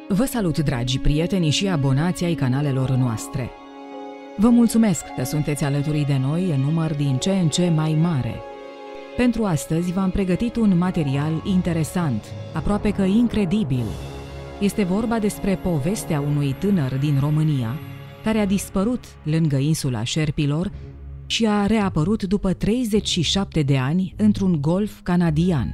Vă salut, dragi prieteni și abonați ai canalelor noastre. Vă mulțumesc că sunteți alături de noi în număr din ce în ce mai mare. Pentru astăzi v-am pregătit un material interesant, aproape că incredibil. Este vorba despre povestea unui tânăr din România care a dispărut lângă insula Șerpilor și a reapărut după 37 de ani într-un golf canadian.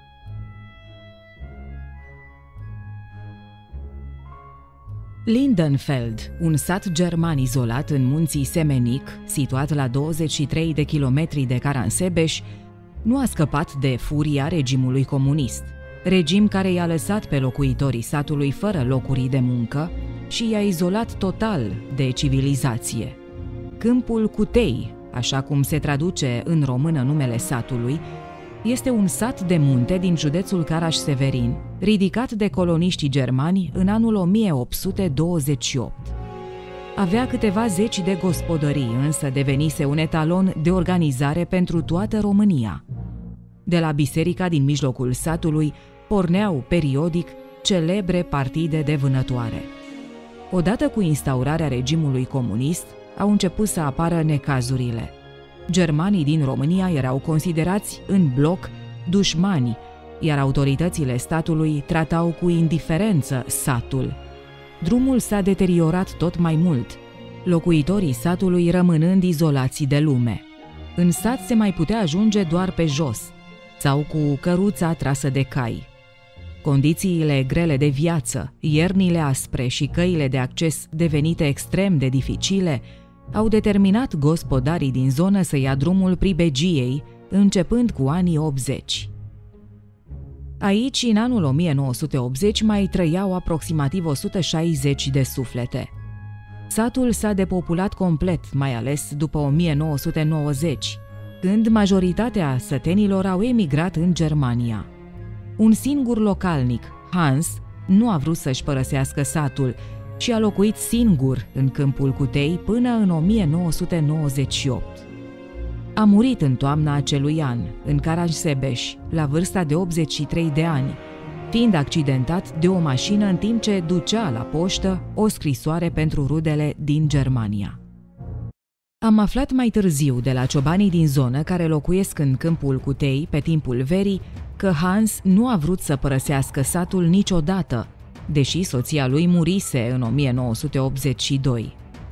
Lindenfeld, un sat german izolat în munții Semenic, situat la 23 de kilometri de Caransebeș, nu a scăpat de furia regimului comunist, regim care i-a lăsat pe locuitorii satului fără locuri de muncă și i-a izolat total de civilizație. Câmpul Cutei, așa cum se traduce în română numele satului, este un sat de munte din județul Caraș-Severin, ridicat de coloniștii germani în anul 1828. Avea câteva zeci de gospodării, însă devenise un etalon de organizare pentru toată România. De la biserica din mijlocul satului porneau periodic celebre partide de vânătoare. Odată cu instaurarea regimului comunist, au început să apară necazurile. Germanii din România erau considerați în bloc dușmani, iar autoritățile statului tratau cu indiferență satul. Drumul s-a deteriorat tot mai mult, locuitorii satului rămânând izolați de lume. În sat se mai putea ajunge doar pe jos sau cu căruța trasă de cai. Condițiile grele de viață, iernile aspre și căile de acces devenite extrem de dificile au determinat gospodarii din zonă să ia drumul pribegiei, începând cu anii 80. Aici, în anul 1980, mai trăiau aproximativ 160 de suflete. Satul s-a depopulat complet, mai ales după 1990, când majoritatea sătenilor au emigrat în Germania. Un singur localnic, Hans, nu a vrut să-și părăsească satul și a locuit singur în câmpul Cutei până în 1998. A murit în toamna acelui an, în Caransebeș, la vârsta de 83 de ani, fiind accidentat de o mașină în timp ce ducea la poștă o scrisoare pentru rudele din Germania. Am aflat mai târziu de la ciobanii din zonă care locuiesc în câmpul Cutei pe timpul verii că Hans nu a vrut să părăsească satul niciodată, deși soția lui murise în 1982.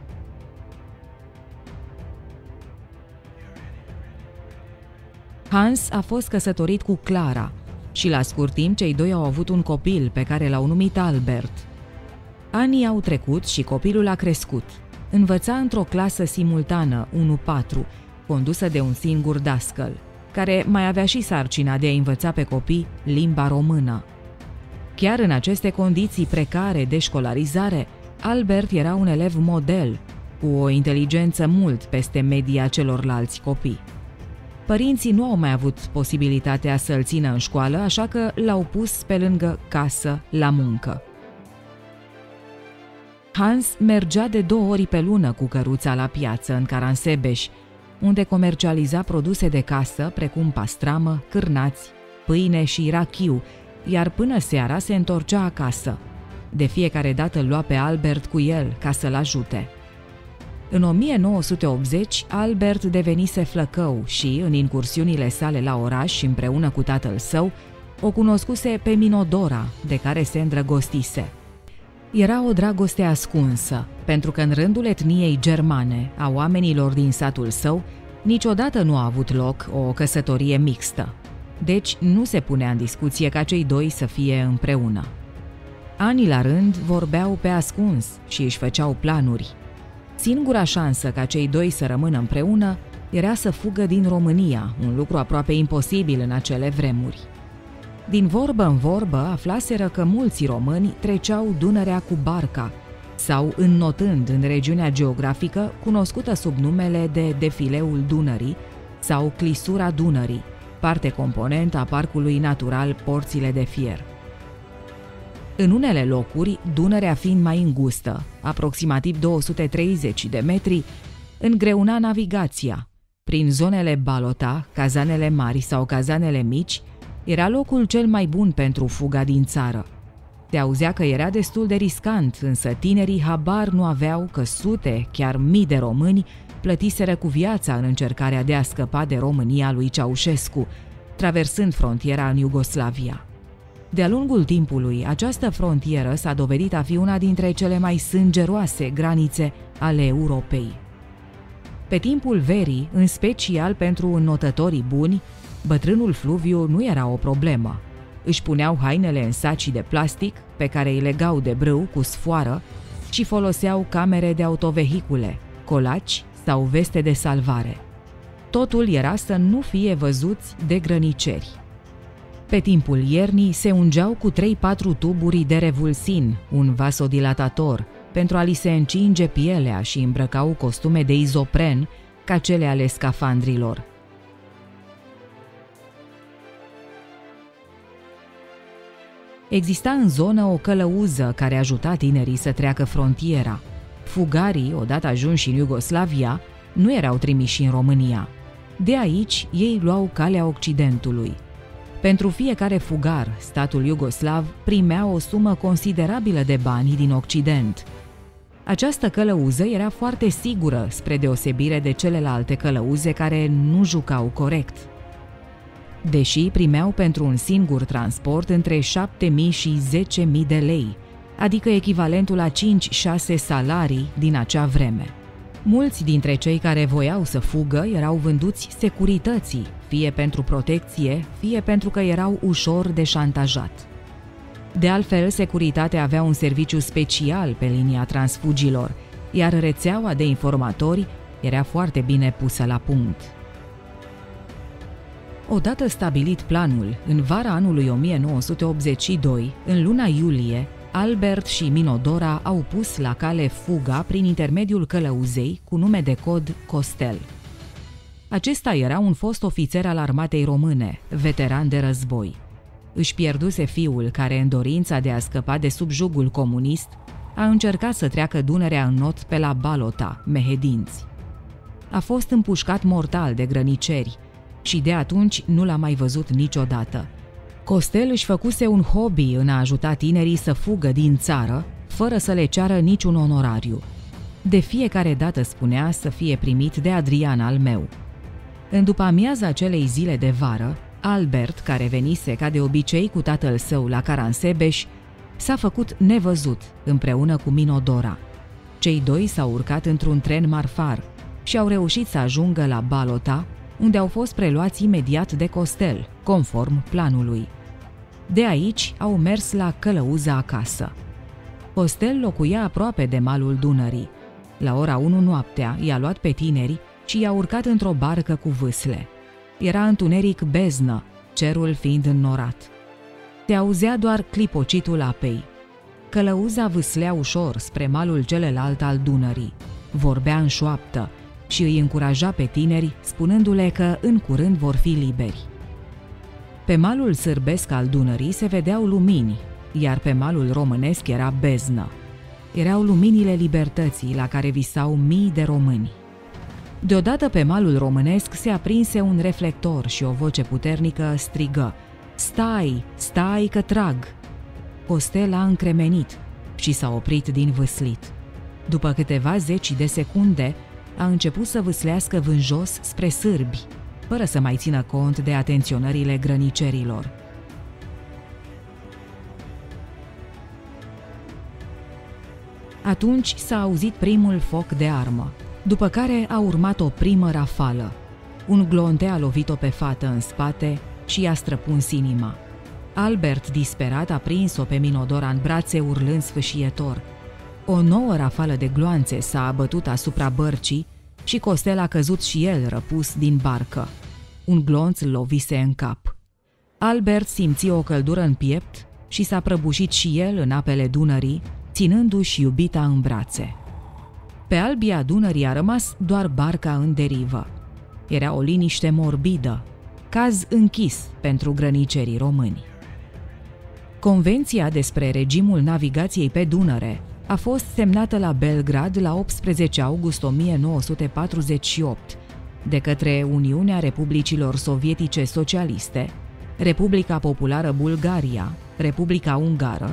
Hans a fost căsătorit cu Clara și la scurt timp cei doi au avut un copil pe care l-au numit Albert. Anii au trecut și copilul a crescut. Învăța într-o clasă simultană 1-4, condusă de un singur dascăl, care mai avea și sarcina de a învăța pe copii limba română. Chiar în aceste condiții precare de școlarizare, Albert era un elev model, cu o inteligență mult peste media celorlalți copii. Părinții nu au mai avut posibilitatea să-l țină în școală, așa că l-au pus pe lângă casă la muncă. Hans mergea de 2 ori pe lună cu căruța la piață în Caransebeș, unde comercializa produse de casă precum pastramă, cârnați, pâine și rachiu, iar până seara se întorcea acasă. De fiecare dată îl lua pe Albert cu el ca să-l ajute. În 1980, Albert devenise flăcău și, în incursiunile sale la oraș împreună cu tatăl său, o cunoscuse pe Minodora, de care se îndrăgostise. Era o dragoste ascunsă, pentru că în rândul etniei germane, a oamenilor din satul său, niciodată nu a avut loc o căsătorie mixtă. Deci nu se punea în discuție ca cei doi să fie împreună. Ani la rând vorbeau pe ascuns și își făceau planuri. Singura șansă ca cei doi să rămână împreună era să fugă din România, un lucru aproape imposibil în acele vremuri. Din vorbă în vorbă aflaseră că mulți români treceau Dunărea cu barca sau înnotând în regiunea geografică cunoscută sub numele de Defileul Dunării sau Clisura Dunării, parte componentă a Parcului Natural Porțile de Fier. În unele locuri, Dunărea fiind mai îngustă, aproximativ 230 de metri, îngreuna navigația. Prin zonele Balota, cazanele mari sau cazanele mici, era locul cel mai bun pentru fuga din țară. Se auzea că era destul de riscant, însă tinerii habar nu aveau că sute, chiar mii de români plătiseră cu viața în încercarea de a scăpa de România lui Ceaușescu, traversând frontiera în Iugoslavia. De-a lungul timpului, această frontieră s-a dovedit a fi una dintre cele mai sângeroase granițe ale Europei. Pe timpul verii, în special pentru înnotătorii buni, bătrânul fluviu nu era o problemă. Își puneau hainele în sacii de plastic, pe care îi legau de brâu cu sfoară, și foloseau camere de autovehicule, colaci sau veste de salvare. Totul era să nu fie văzuți de grăniceri. Pe timpul iernii se ungeau cu 3-4 tuburi de revulsin, un vasodilatator, pentru a li se încinge pielea și îmbrăcau costume de izopren, ca cele ale scafandrilor. Exista în zonă o călăuză care ajuta tinerii să treacă frontiera. Fugarii, odată ajunși în Iugoslavia, nu erau trimiși în România. De aici, ei luau calea Occidentului. Pentru fiecare fugar, statul iugoslav primea o sumă considerabilă de bani din Occident. Această călăuză era foarte sigură, spre deosebire de celelalte călăuze care nu jucau corect. Deși primeau pentru un singur transport între 7.000 și 10.000 de lei, adică echivalentul la 5-6 salarii din acea vreme. Mulți dintre cei care voiau să fugă erau vânduți securității, fie pentru protecție, fie pentru că erau ușor de șantajat. De altfel, securitatea avea un serviciu special pe linia transfugilor, iar rețeaua de informatori era foarte bine pusă la punct. Odată stabilit planul, în vara anului 1982, în luna iulie, Albert și Minodora au pus la cale fuga prin intermediul călăuzei cu nume de cod Costel. Acesta era un fost ofițer al armatei române, veteran de război. Își pierduse fiul care, în dorința de a scăpa de subjugul comunist, a încercat să treacă Dunărea în not pe la Balota, Mehedinți. A fost împușcat mortal de grăniceri și de atunci nu l-a mai văzut niciodată. Costel își făcuse un hobby în a ajuta tinerii să fugă din țară, fără să le ceară niciun onorariu. De fiecare dată spunea să fie primit de Adrian al meu. În după-amiaza acelei zile de vară, Albert, care venise ca de obicei cu tatăl său la Caransebeș, s-a făcut nevăzut împreună cu Minodora. Cei doi s-au urcat într-un tren marfar și au reușit să ajungă la Balota, unde au fost preluați imediat de Costel, conform planului. De aici au mers la călăuza acasă. Costel locuia aproape de malul Dunării. La ora 1 noaptea i-a luat pe tineri și i-a urcat într-o barcă cu vâsle. Era întuneric beznă, cerul fiind înnorat. Se auzea doar clipocitul apei. Călăuza vâslea ușor spre malul celălalt al Dunării. Vorbea în șoaptă și îi încuraja pe tineri, spunându-le că în curând vor fi liberi. Pe malul sârbesc al Dunării se vedeau lumini, iar pe malul românesc era beznă. Erau luminile libertății la care visau mii de români. Deodată pe malul românesc se aprinse un reflector și o voce puternică strigă: "Stai, stai că trag!" Costel a încremenit și s-a oprit din vâslit. După câteva zeci de secunde, a început să vâslească vânjos spre sârbi, fără să mai țină cont de atenționările grănicerilor. Atunci s-a auzit primul foc de armă, după care a urmat o primă rafală. Un glonte a lovit-o pe fată în spate și i-a străpuns inima. Albert, disperat, a prins-o pe Minodora în brațe, urlând sfâșietor. O nouă rafală de gloanțe s-a abătut asupra bărcii și Costel a căzut și el răpus din barcă. Un glonț îl lovise în cap. Albert simți o căldură în piept și s-a prăbușit și el în apele Dunării, ținându-și iubita în brațe. Pe albia Dunării a rămas doar barca în derivă. Era o liniște morbidă, caz închis pentru grănicerii români. Convenția despre regimul navigației pe Dunăre a fost semnată la Belgrad la 18 august 1948 de către Uniunea Republicilor Sovietice Socialiste, Republica Populară Bulgaria, Republica Ungară,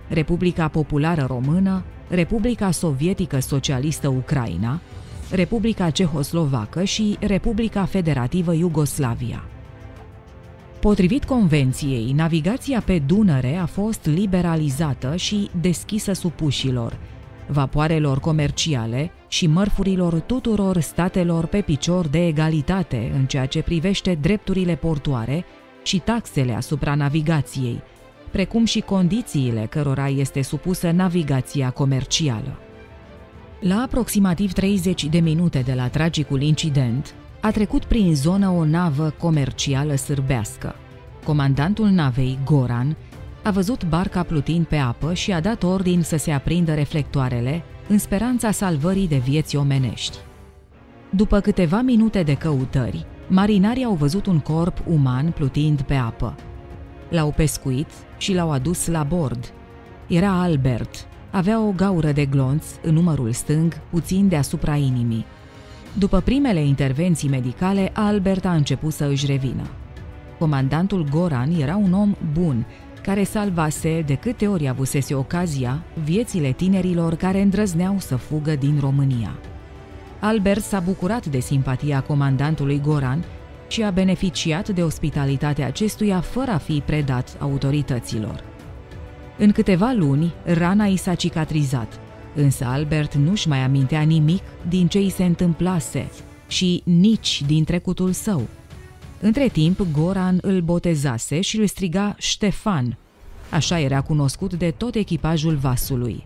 Republica Populară Română, Republica Sovietică Socialistă Ucraina, Republica Cehoslovacă și Republica Federativă Iugoslavia. Potrivit convenției, navigația pe Dunăre a fost liberalizată și deschisă supușilor, vapoarelor comerciale și mărfurilor tuturor statelor pe picior de egalitate în ceea ce privește drepturile portoare și taxele asupra navigației, precum și condițiile cărora este supusă navigația comercială. La aproximativ 30 de minute de la tragicul incident, a trecut prin zonă o navă comercială sârbească. Comandantul navei, Goran, a văzut barca plutind pe apă și a dat ordin să se aprindă reflectoarele în speranța salvării de vieți omenești. După câteva minute de căutări, marinarii au văzut un corp uman plutind pe apă. L-au pescuit și l-au adus la bord. Era Albert, avea o gaură de glonț în umărul stâng, puțin deasupra inimii. După primele intervenții medicale, Albert a început să își revină. Comandantul Goran era un om bun, care salvase, de câte ori avusese ocazia, viețile tinerilor care îndrăzneau să fugă din România. Albert s-a bucurat de simpatia comandantului Goran și a beneficiat de ospitalitatea acestuia fără a fi predat autorităților. În câteva luni, rana i s-a cicatrizat, însă Albert nu-și mai amintea nimic din ce i se întâmplase și nici din trecutul său. Între timp, Goran îl botezase și îl striga Ștefan. Așa era cunoscut de tot echipajul vasului.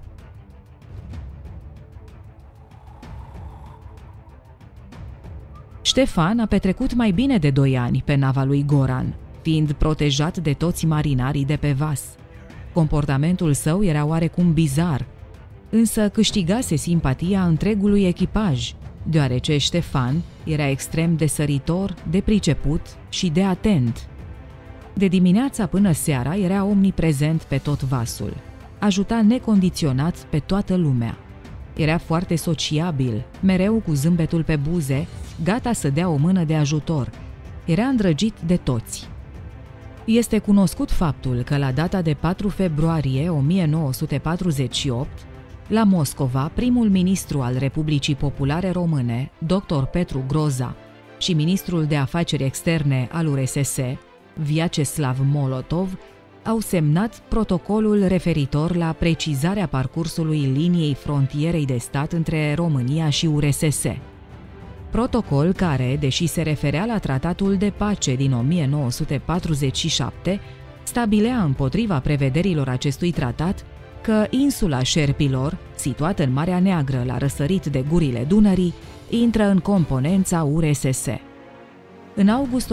Ștefan a petrecut mai bine de 2 ani pe nava lui Goran, fiind protejat de toți marinarii de pe vas. Comportamentul său era oarecum bizar, însă câștigase simpatia întregului echipaj, deoarece Ștefan era extrem de săritor, de priceput și de atent. De dimineața până seara era omniprezent pe tot vasul. Ajuta necondiționat pe toată lumea. Era foarte sociabil, mereu cu zâmbetul pe buze, gata să dea o mână de ajutor. Era îndrăgit de toți. Este cunoscut faptul că la data de 4 februarie 1948, la Moscova, primul ministru al Republicii Populare Române, dr. Petru Groza, și ministrul de afaceri externe al URSS, Vyacheslav Molotov, au semnat protocolul referitor la precizarea parcursului liniei frontierei de stat între România și URSS. Protocol care, deși se referea la tratatul de pace din 1947, stabilea împotriva prevederilor acestui tratat că insula Șerpilor, situată în Marea Neagră la răsărit de gurile Dunării, intră în componența URSS. În august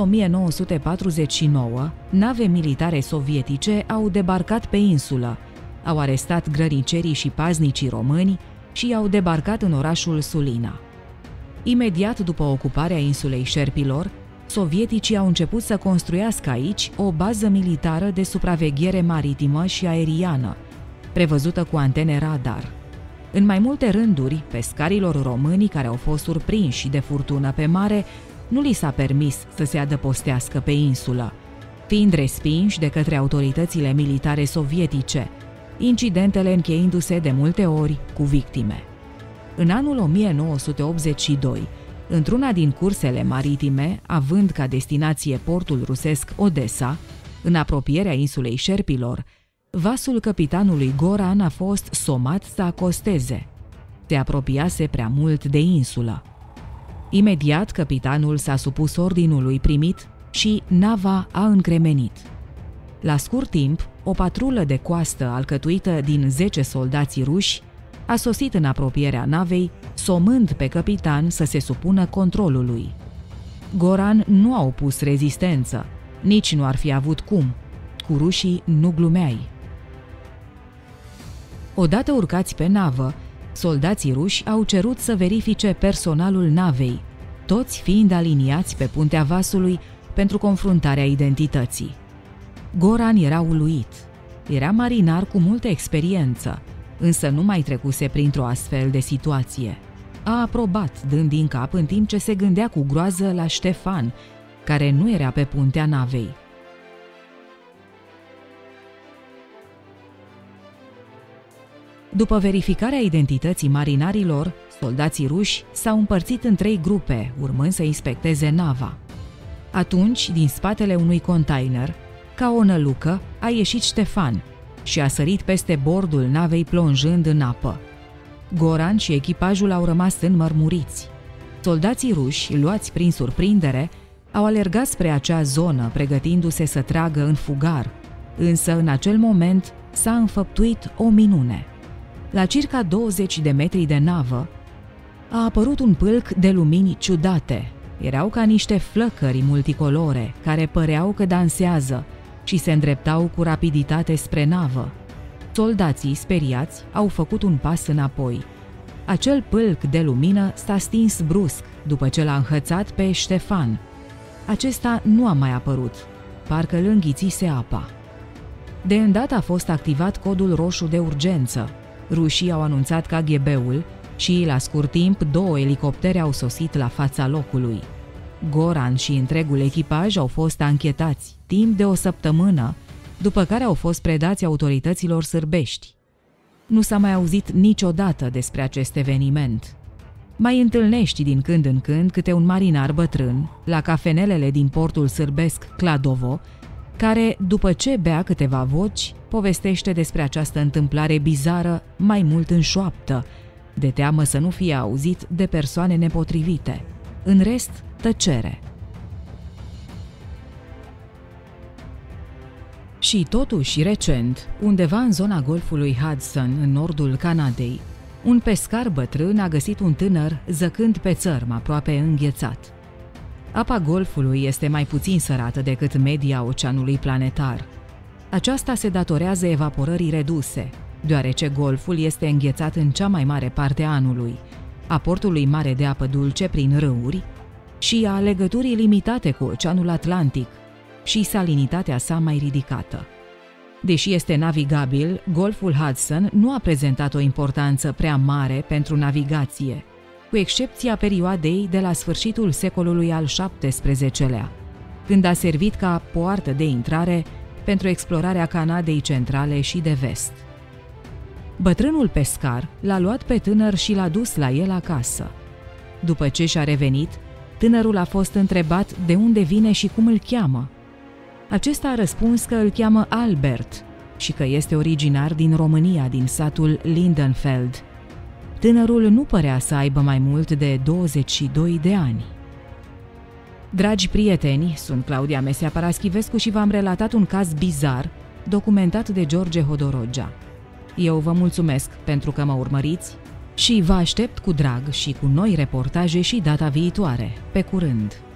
1949, nave militare sovietice au debarcat pe insulă, au arestat grănicerii și paznicii români și au debarcat în orașul Sulina. Imediat după ocuparea insulei Șerpilor, sovieticii au început să construiască aici o bază militară de supraveghere maritimă și aeriană, prevăzută cu antene radar. În mai multe rânduri, pescarilor români care au fost surprinși de furtună pe mare, nu li s-a permis să se adăpostească pe insulă, fiind respinși de către autoritățile militare sovietice, incidentele încheiindu-se de multe ori cu victime. În anul 1982, într-una din cursele maritime, având ca destinație portul rusesc Odessa, în apropierea insulei Șerpilor, vasul capitanului Goran a fost somat să acosteze. Se apropiase prea mult de insulă. Imediat, capitanul s-a supus ordinului primit și nava a încremenit. La scurt timp, o patrulă de coastă alcătuită din 10 soldați ruși a sosit în apropierea navei, somând pe capitan să se supună controlului. Goran nu a opus rezistență, nici nu ar fi avut cum. Cu rușii nu glumeai. Odată urcați pe navă, soldații ruși au cerut să verifice personalul navei, toți fiind aliniați pe puntea vasului pentru confruntarea identității. Goran era uluit. Era marinar cu multă experiență, însă nu mai trecuse printr-o astfel de situație. A aprobat, dând din cap în timp ce se gândea cu groază la Ștefan, care nu era pe puntea navei. După verificarea identității marinarilor, soldații ruși s-au împărțit în 3 grupe, urmând să inspecteze nava. Atunci, din spatele unui container, ca o nălucă, a ieșit Ștefan și a sărit peste bordul navei plonjând în apă. Goran și echipajul au rămas înmărmuriți. Soldații ruși, luați prin surprindere, au alergat spre acea zonă, pregătindu-se să tragă în fugar, însă în acel moment s-a înfăptuit o minune. La circa 20 de metri de navă a apărut un pâlc de lumini ciudate. Erau ca niște flăcări multicolore care păreau că dansează și se îndreptau cu rapiditate spre navă. Soldații, speriați, au făcut un pas înapoi. Acel pâlc de lumină s-a stins brusc după ce l-a înhățat pe Ștefan. Acesta nu a mai apărut, parcă îl înghițise apa. De îndată a fost activat codul roșu de urgență. Rușii au anunțat KGB-ul și, la scurt timp, 2 elicoptere au sosit la fața locului. Goran și întregul echipaj au fost anchetați timp de o săptămână, după care au fost predați autorităților sârbești. Nu s-a mai auzit niciodată despre acest eveniment. Mai întâlnești din când în când câte un marinar bătrân la cafenelele din portul sârbesc Kladovo, care, după ce bea câteva voci, povestește despre această întâmplare bizară mai mult în șoaptă, de teamă să nu fie auzit de persoane nepotrivite. În rest, tăcere. Și totuși, recent, undeva în zona golfului Hudson, în nordul Canadei, un pescar bătrân a găsit un tânăr zăcând pe țărm aproape înghețat. Apa golfului este mai puțin sărată decât media oceanului planetar. Aceasta se datorează evaporării reduse, deoarece golful este înghețat în cea mai mare parte a anului, aportului mare de apă dulce prin râuri și a legăturii limitate cu Oceanul Atlantic și salinitatea sa mai ridicată. Deși este navigabil, golful Hudson nu a prezentat o importanță prea mare pentru navigație, cu excepția perioadei de la sfârșitul secolului al XVII-lea, când a servit ca poartă de intrare pentru explorarea Canadei centrale și de vest. Bătrânul pescar l-a luat pe tânăr și l-a dus la el acasă. După ce și-a revenit, tânărul a fost întrebat de unde vine și cum îl cheamă. Acesta a răspuns că îl cheamă Albert și că este originar din România, din satul Lindenfeld. Tânărul nu părea să aibă mai mult de 22 de ani. Dragi prieteni, sunt Claudia Mesea Paraschivescu și v-am relatat un caz bizar documentat de George Hodorogea. Eu vă mulțumesc pentru că mă urmăriți și vă aștept cu drag și cu noi reportaje și data viitoare. Pe curând!